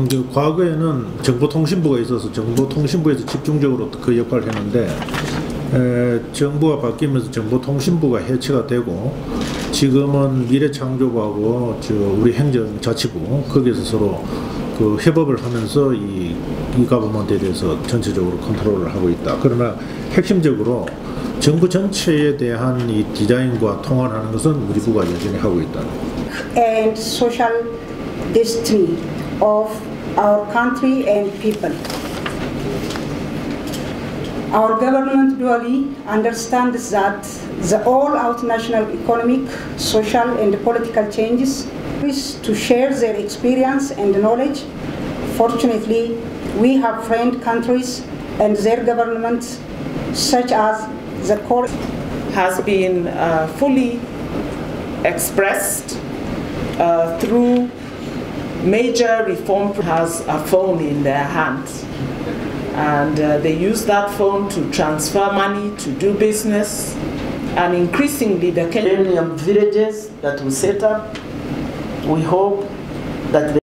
과거에는 정보통신부가 있어서 정보통신부에서 집중적으로 그 역할을 했는데 정부가 바뀌면서 정보통신부가 해체가 되고 지금은 미래창조부하고 우리 행정자치부 거기에서 서로 그 협업을 하면서 이 가버먼트에 대해서 전체적으로 컨트롤을 하고 있다. 그러나 핵심적으로 정부 전체에 대한 이 디자인과 통합하는 것은 우리 부가 여전히 하고 있다. And social destiny of our country and people. Our government duly understands that the all-out national economic, social and political changes wish to share their experience and knowledge. Fortunately, we have friend countries and their governments, such as the core has been fully expressed through major reform. Has a phone in their hands, and they use that phone to transfer money, to do business, and increasingly the Kenyan villages that we set up, we hope that